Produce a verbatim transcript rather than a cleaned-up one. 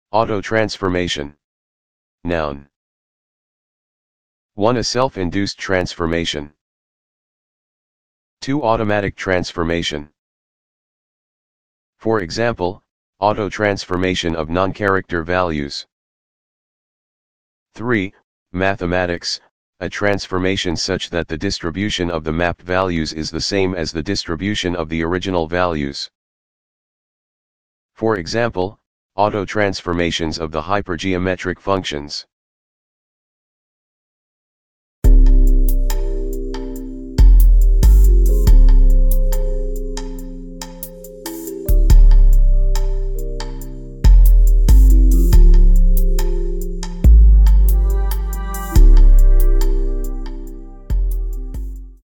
Autotransformation. Noun. one. A self-induced transformation. two. Automatic transformation. For example, autotransformation of non-character values. three. Mathematics, a transformation such that the distribution of the mapped values is the same as the distribution of the original values. For example, autotransformations of the hypergeometric functions.